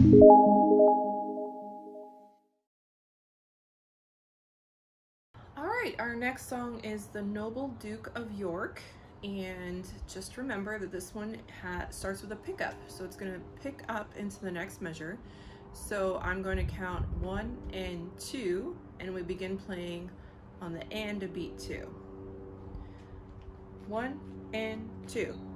Alright, our next song is The Noble Duke of York, and just remember that this one starts with a pickup, so it's going to pick up into the next measure. So I'm going to count 1 and 2, and we begin playing on the and to beat 2. 1 and 2.